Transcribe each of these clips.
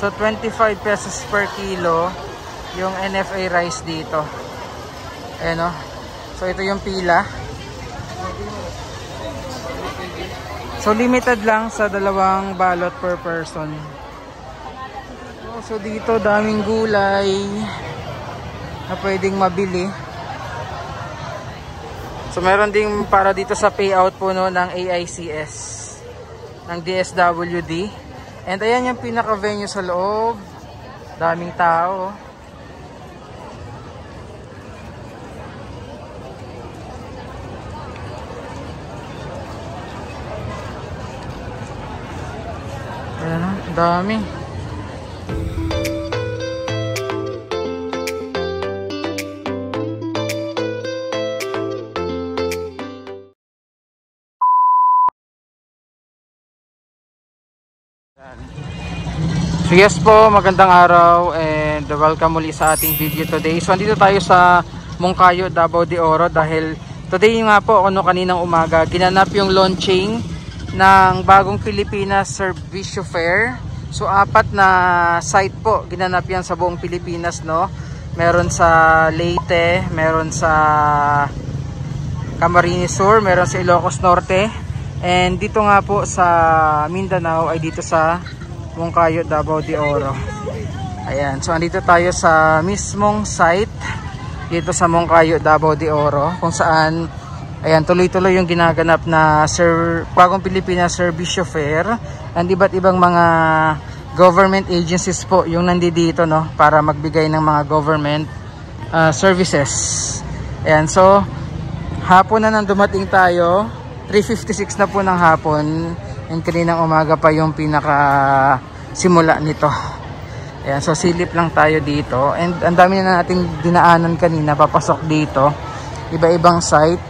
So 25 pesos per kilo yung NFA rice dito. Ayan o. So ito yung pila. So limited lang sa 2 balot per person. So dito daming gulay na pwedeng mabili. So meron ding para dito sa payout po no, ng AICS, ng DSWD. And ayan yung pinaka-venue sa loob. Daming tao. Ayan, dami. So yes po, magandang araw and welcome muli sa ating video today. So andito tayo sa Moncayo, Davao de Oro dahil today nga po kaninang umaga ginanap yung launching ng bagong Pilipinas Servicio Fair. So 4 na site po ginanap yan sa buong Pilipinas, no? Meron sa Leyte, meron sa Camarines Sur, meron sa Ilocos Norte, and dito nga po sa Mindanao ay dito sa Moncayo, Davao de Oro. Ayan, so andito tayo sa mismong site dito sa Moncayo, Davao de Oro, kung saan ayan, tuloy-tuloy yung ginaganap na bagong Pilipinas Servicio Fair, and iba't ibang mga government agencies po yung nandito, no, para magbigay ng mga government services. Ayan, so hapon na nang dumating tayo, 3:56 na po ng hapon. And kaninang umaga pa yung pinaka simula nito. Ayan, so silip lang tayo dito. And ang dami na nating dinaanan kanina papasok dito. Iba-ibang site.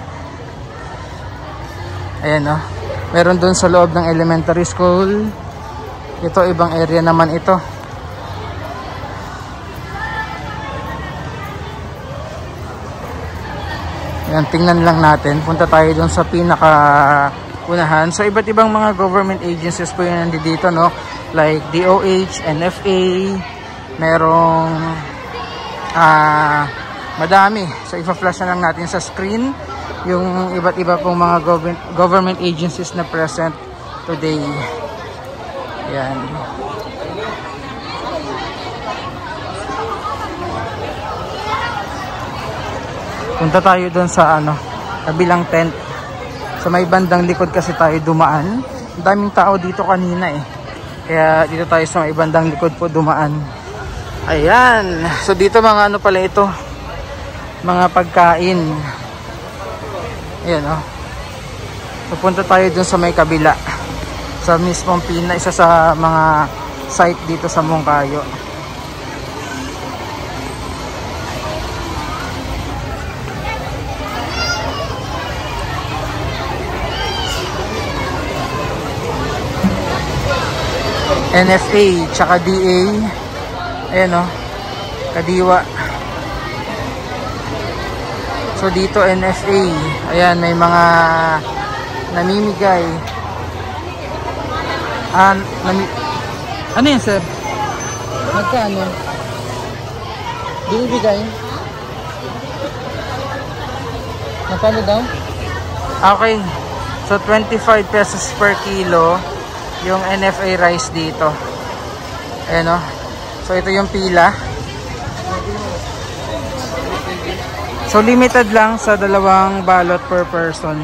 Ayan, oh. Meron dun sa loob ng elementary school. Ito, ibang area naman ito. Ayan, tingnan lang natin. Punta tayo dun sa pinaka unahan. So iba't ibang mga government agencies po yung nandito, no? Like DOH, NFA, merong madami. So ipa-flash na lang natin sa screen yung iba't iba pong mga government agencies na present today. Yan. Punta tayo doon sa kabilang tent. Sa may bandang likod kasi tayo dumaan. Ang daming tao dito kanina eh. Kaya dito tayo sa may bandang likod po dumaan. Ayan. So dito mga pala ito. Mga pagkain. Ayan o. So punta tayo dun sa may kabila. Sa mismong isa sa mga site dito sa Moncayo. NFA tsaka DA. Ayan o, kadiwa. So dito NFA, ayan, may mga namimigay. Ano yan, sir? Magkano? Binibigay? Magkano daw? Okay, so 25 pesos per kilo yung NFA rice dito. Ayan o. So ito yung pila. So limited lang sa 2 balot per person.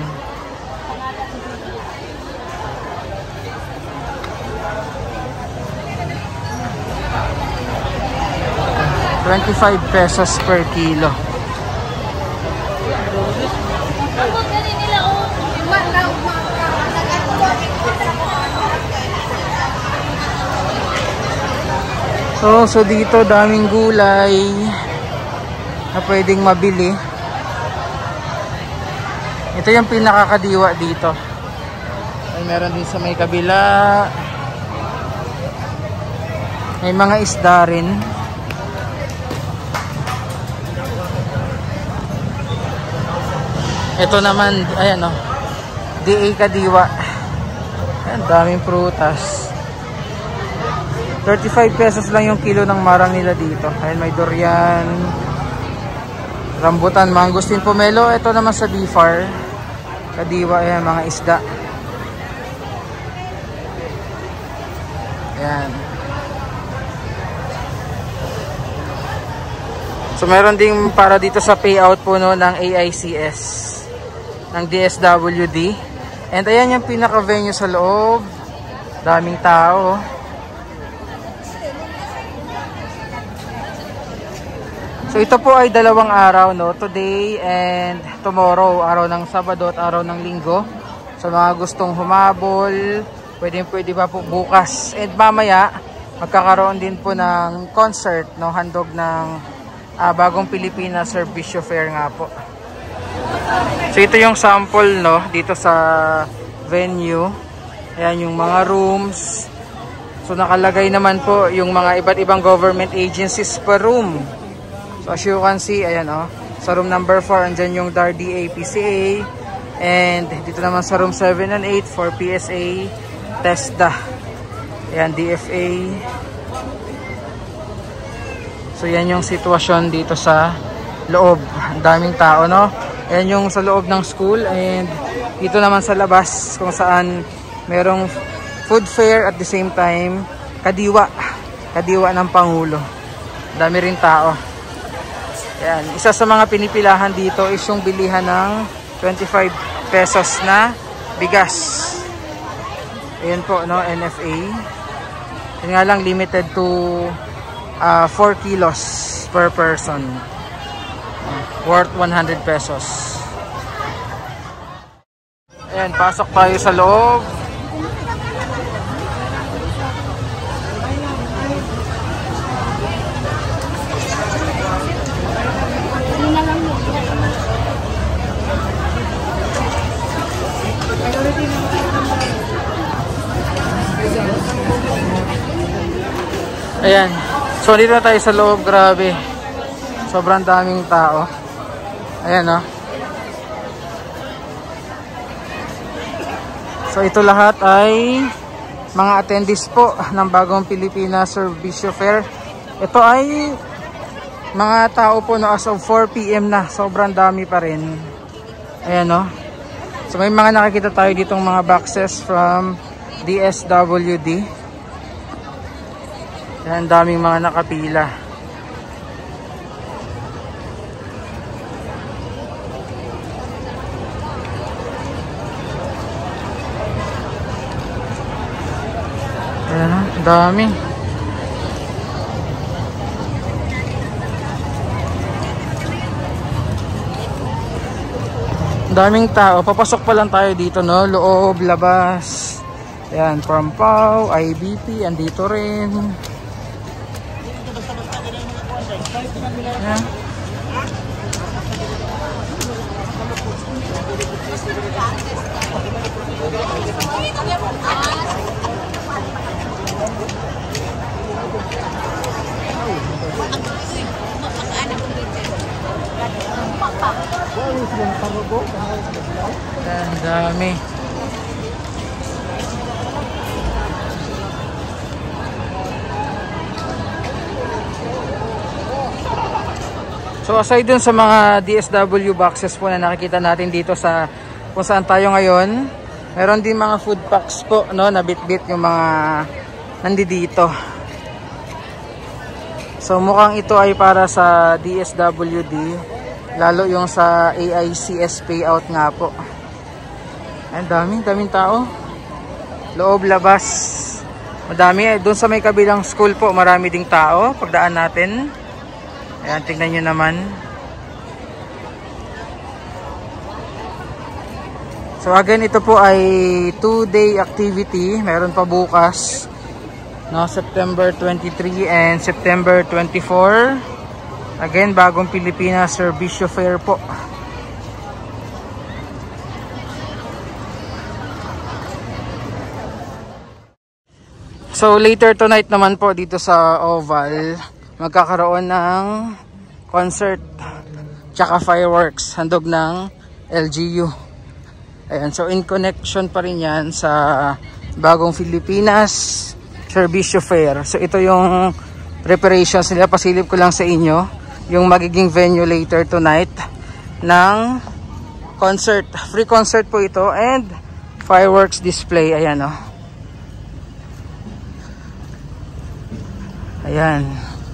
₱25 per kilo. So dito daming gulay na pwedeng mabili. Ito yung pinakakadiwa dito. Ay, meron din sa may kabila. May mga isda rin. Ito naman, ayan o, DA kadiwa. Ayan, daming prutas. 35 pesos lang yung kilo ng marang nila dito. Ayan, may durian, rambutan, mangustin, pomelo. Ito naman sa Bifar, kadiwa, ayan, mga isda. Ayan. So meron ding para dito sa payout po no, ng AICS, ng DSWD. And ayan yung pinaka venue sa loob. Daming tao. So ito po ay dalawang araw, no? Today and tomorrow, araw ng Sabado at araw ng Linggo. So mga gustong humabol, pwede pa po bukas. And mamaya magkakaroon din po ng concert, no? Handog ng Bagong Pilipinas Servicio Fair nga po. So ito yung sample, no, dito sa venue. Ayan yung mga rooms. So nakalagay naman po yung mga iba't ibang government agencies per room. So as you can see, ayan, oh, sa room number 4 andyan yung DARDA PCA. And dito naman sa room 7 and 8 for PSA, TESDA, ayan, DFA. So yan yung sitwasyon dito sa loob. Ang daming tao, no? Ayan yung sa loob ng school. And dito naman sa labas kung saan merong food fair at the same time kadiwa ng Pangulo. Dami rin tao. Ayan. Isa sa mga pinipilahan dito is yung bilihan ng 25 pesos na bigas. Ayan po, no? NFA. Yan nga lang, limited to 4 kilos per person, worth 100 pesos. Ayan, pasok tayo sa loob. Ayan. So dito na tayo sa loob, grabe. Sobrang daming tao. Ayan, no. So ito lahat ay mga attendees po ng Bagong Pilipinas Servicio Fair. Ito ay mga tao po, no, as of 4 PM na. Sobrang dami pa rin. Ayan, no. So may mga nakikita tayo ditong mga boxes from DSWD. Ayan, daming mga nakapila. Ayan, dami. Daming tao. Papasok pa lang tayo dito, no? Loob, labas. Ayan, from PAW, IBP, andito rin. Ayan. Ang dami. So aside dun sa mga DSW boxes po na nakikita natin dito sa kung saan tayo ngayon, meron din mga food packs po, no, na bit-bit yung mga nandito. So mukhang ito ay para sa DSWD, lalo yung sa AICS payout nga po. Ang daming tao. Loob, labas. Madami. Doon sa may kabilang school po, marami ding tao pagdaan natin. Ayan, tingnan nyo naman. So again, ito po ay 2-day activity. Meron pa bukas, no, September 23 and September 24. Again, Bagong Pilipinas Servicio Fair po. So later tonight naman po dito sa Oval, magkakaroon ng concert tsaka fireworks, handog ng LGU. Ayan, so in connection pa rin yan sa Bagong Pilipinas Servicio Fair. So ito yung preparations nila. Pasilip ko lang sa inyo yung magiging venue later tonight ng concert. Free concert po ito and fireworks display. Ayan, oh. Ayan.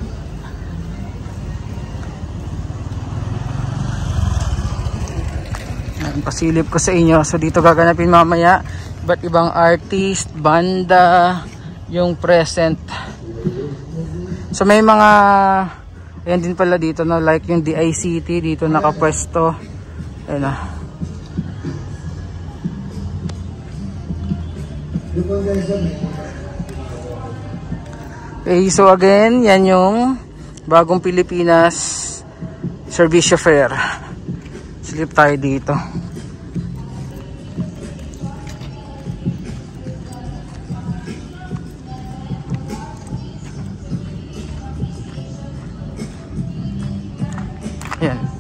Pasilip ko sa inyo. So dito gaganapin mamaya. Iba't ibang artist, banda, yung present. So may mga, ayan din pala dito, no? Like yung DICT dito nakapwesto. Ayan na. Okay, so again, yan yung bagong Pilipinas Servicio Fair. Slip tayo dito. Yan.